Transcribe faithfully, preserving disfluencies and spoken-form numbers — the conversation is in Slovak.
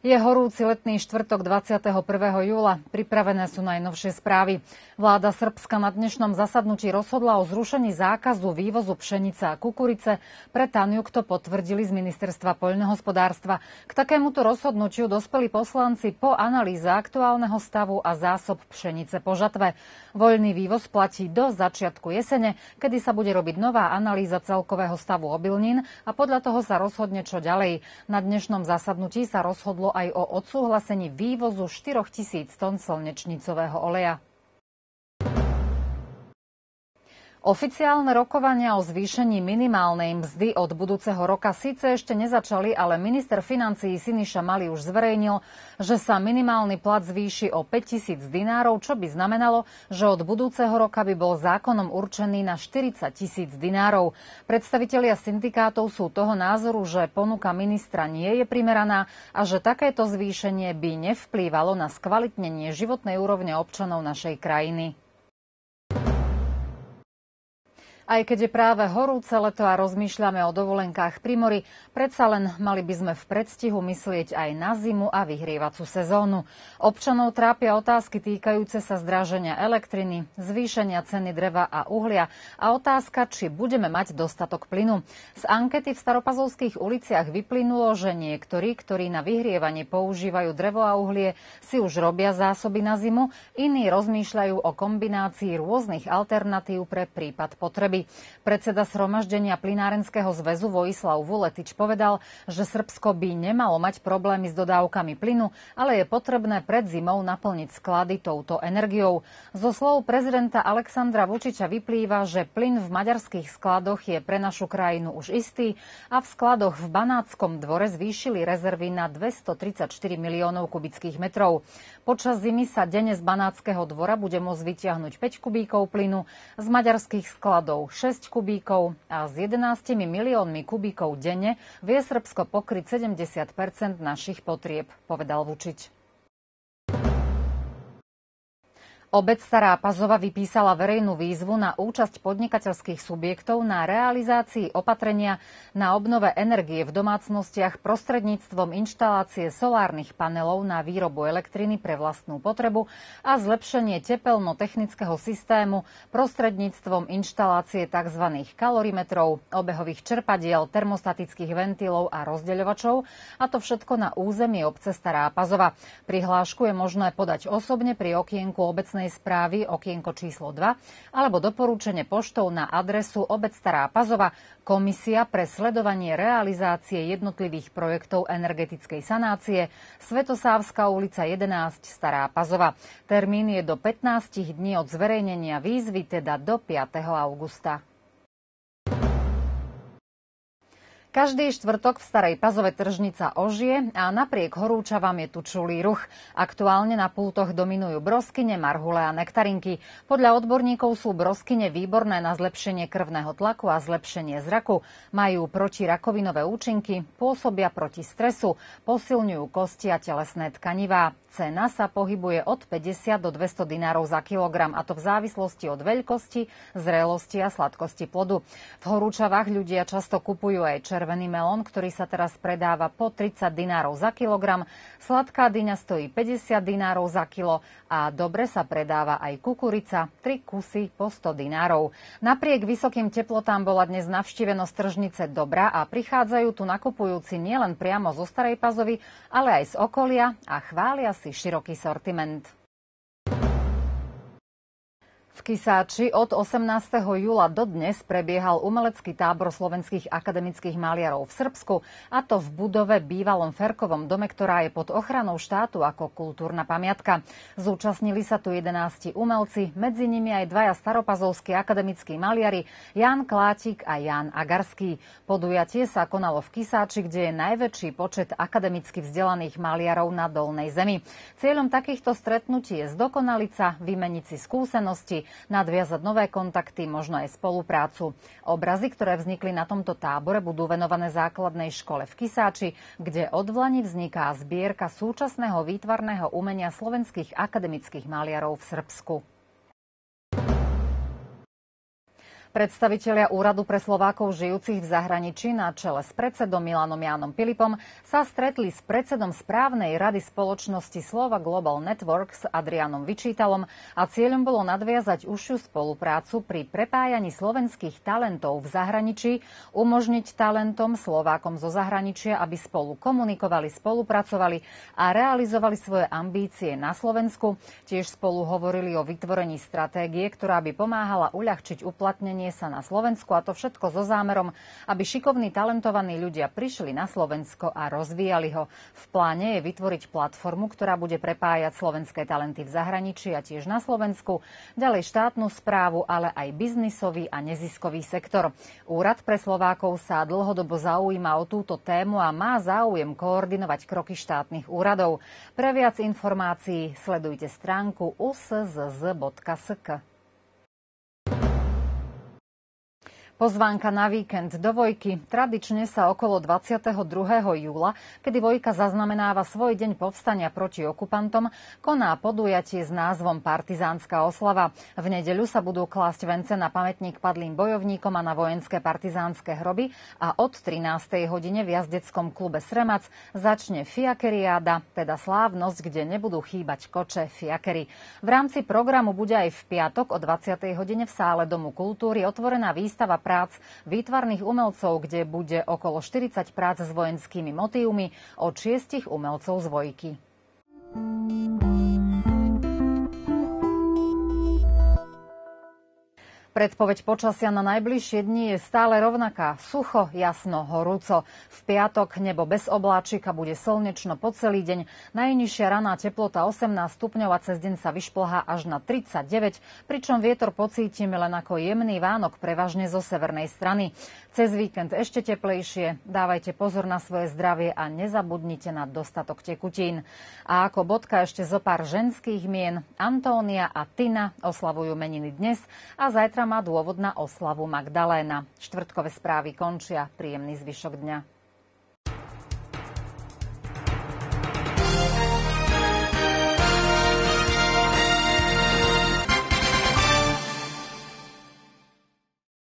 Je horúci letný štvrtok dvadsiateho prvého júla. Pripravené sú najnovšie správy. Vláda Srbska na dnešnom zasadnutí rozhodla o zrušení zákazu vývozu pšenice a kukurice. Pre Tanjuk to potvrdili z Ministerstva poľnohospodárstva. K takémuto rozhodnutiu dospeli poslanci po analýze aktuálneho stavu a zásob pšenice po žatve. Voľný vývoz platí do začiatku jesene, kedy sa bude robiť nová analýza celkového stavu obilnín a podľa toho sa rozhodne, čo ďalej. Na dnešnom zasadnutí sa rozhodlo aj o odsúhlasení vývozu štyrotisíc tón slnečnicového oleja. Oficiálne rokovania o zvýšení minimálnej mzdy od budúceho roka síce ešte nezačali, ale minister financií Siniša Mali už zverejnil, že sa minimálny plat zvýši o päťtisíc dinárov, čo by znamenalo, že od budúceho roka by bol zákonom určený na štyridsať tisíc dinárov. Predstavitelia syndikátov sú toho názoru, že ponuka ministra nie je primeraná a že takéto zvýšenie by nevplývalo na skvalitnenie životnej úrovne občanov našej krajiny. Aj keď je práve horúce leto a rozmýšľame o dovolenkách pri mori, predsa len mali by sme v predstihu myslieť aj na zimu a vyhrievacú sezónu. Občanov trápia otázky týkajúce sa zdraženia elektriny, zvýšenia ceny dreva a uhlia a otázka, či budeme mať dostatok plynu. Z ankety v Staropazovských uliciach vyplynulo, že niektorí, ktorí na vyhrievanie používajú drevo a uhlie, si už robia zásoby na zimu, iní rozmýšľajú o kombinácii rôznych alternatív pre prípad potreby. Predseda Zhromaždenia plynárenského zväzu Vojislav Vuletič povedal, že Srbsko by nemalo mať problémy s dodávkami plynu, ale je potrebné pred zimou naplniť sklady touto energiou. Zo slov prezidenta Alexandra Vučiča vyplýva, že plyn v maďarských skladoch je pre našu krajinu už istý a v skladoch v Banátskom dvore zvýšili rezervy na dvestotridsaťštyri miliónov kubických metrov. Počas zimy sa denne z Banátskeho dvora bude môcť vytiahnuť päť kubíkov plynu, z maďarských skladov šesť kubíkov a s jedenástimi miliónmi kubíkov denne vie Srbsko pokryť sedemdesiat percent našich potrieb, povedal Vučič. Obec Stará Pazova vypísala verejnú výzvu na účasť podnikateľských subjektov na realizácii opatrenia na obnove energie v domácnostiach prostredníctvom inštalácie solárnych panelov na výrobu elektriny pre vlastnú potrebu a zlepšenie tepelno-technického systému prostredníctvom inštalácie tzv. Kalorimetrov, obehových čerpadiel, termostatických ventilov a rozdeľovačov, a to všetko na území obce Stará Pazova. Prihlášku je možné podať osobne pri okienku obecnej správy okienko číslo dva alebo doporučenie poštou na adresu Obec Stará Pazova, Komisia pre sledovanie realizácie jednotlivých projektov energetickej sanácie, Svetosávska ulica jedenásť, Stará Pazova. Termín je do pätnásť dní od zverejnenia výzvy, teda do piateho augusta. Každý štvrtok v Starej Pazove tržnica ožije a napriek horúčavám je tu čulý ruch. Aktuálne na pultoch dominujú broskyne, marhule a nektarinky. Podľa odborníkov sú broskyne výborné na zlepšenie krvného tlaku a zlepšenie zraku. Majú protirakovinové účinky, pôsobia proti stresu, posilňujú kosti a telesné tkanivá. Cena sa pohybuje od päťdesiat do dvesto dinárov za kilogram, a to v závislosti od veľkosti, zrelosti a sladkosti plodu. V horúčavách ľudia často kupujú aj červený melón, ktorý sa teraz predáva po tridsať dinárov za kilogram. Sladká dyňa stojí päťdesiat dinárov za kilo a dobre sa predáva aj kukurica, tri kusy po sto dinárov. Napriek vysokým teplotám bola dnes navštívenosť tržnice dobrá a prichádzajú tu nakupujúci nielen priamo zo Starej Pazovy, ale aj z okolia a chvália si široký sortiment. V Kisáči od osemnásteho júla dodnes prebiehal umelecký tábor slovenských akademických maliarov v Srbsku, a to v budove bývalom Ferkovom dome, ktorá je pod ochranou štátu ako kultúrna pamiatka. Zúčastnili sa tu jedenásť umelci, medzi nimi aj dvaja staropazovskí akademickí maliari, Ján Klátik a Ján Agarský. Podujatie sa konalo v Kisáči, kde je najväčší počet akademicky vzdelaných maliarov na Dolnej zemi. Cieľom takýchto stretnutí je zdokonaliť sa, vymeniť si skúsenosti, nadviazať nové kontakty, možno aj spoluprácu. Obrazy, ktoré vznikli na tomto tábore, budú venované základnej škole v Kisáči, kde od vlani vzniká zbierka súčasného výtvarného umenia slovenských akademických maliarov v Srbsku. Predstavitelia Úradu pre Slovákov žijúcich v zahraničí na čele s predsedom Milanom Jánom Pilipom sa stretli s predsedom správnej rady spoločnosti Slova Global Networks Adrianom Vyčítalom a cieľom bolo nadviazať užšiu spoluprácu pri prepájaní slovenských talentov v zahraničí, umožniť talentom Slovákom zo zahraničia, aby spolu komunikovali, spolupracovali a realizovali svoje ambície na Slovensku. Tiež spolu hovorili o vytvorení stratégie, ktorá by pomáhala uľahčiť uplatnenie sa na Slovensku, a to všetko so zámerom, aby šikovní, talentovaní ľudia prišli na Slovensko a rozvíjali ho. V pláne je vytvoriť platformu, ktorá bude prepájať slovenské talenty v zahraničí a tiež na Slovensku, ďalej štátnu správu, ale aj biznisový a neziskový sektor. Úrad pre Slovákov sa dlhodobo zaujíma o túto tému a má záujem koordinovať kroky štátnych úradov. Pre viac informácií sledujte stránku u s z z bodka es ká. Pozvánka na víkend do Vojky. Tradične sa okolo dvadsiateho druhého júla, kedy Vojka zaznamenáva svoj deň povstania proti okupantom, koná podujatie s názvom Partizánska oslava. V nedeľu sa budú klásť vence na pamätník padlým bojovníkom a na vojenské partizánske hroby a od trinástej hodine v jazdeckom klube Sremac začne fiakeriáda, teda slávnosť, kde nebudú chýbať koče fiakery. V rámci programu bude aj v piatok o dvadsiatej hodine v sále Domu kultúry otvorená výstava prác výtvarných umelcov, kde bude okolo štyridsať prác s vojenskými motívmi od šiestich umelcov z Vojky. Predpoveď počasia na najbližšie dni je stále rovnaká. Sucho, jasno, horúco. V piatok nebo bez obláčika, bude slnečno po celý deň. Najnižšia raná teplota osemnásť stupňov a cez deň sa vyšplhá až na tridsaťdeväť, pričom vietor pocítime len ako jemný vánok prevažne zo severnej strany. Cez víkend ešte teplejšie. Dávajte pozor na svoje zdravie a nezabudnite na dostatok tekutín. A ako bodka ešte zo pár ženských mien. Antónia a Tina oslavujú meniny dnes a zajtra má dôvod na oslavu Magdaléna. Štvrtkové správy končia. Príjemný zvyšok dňa.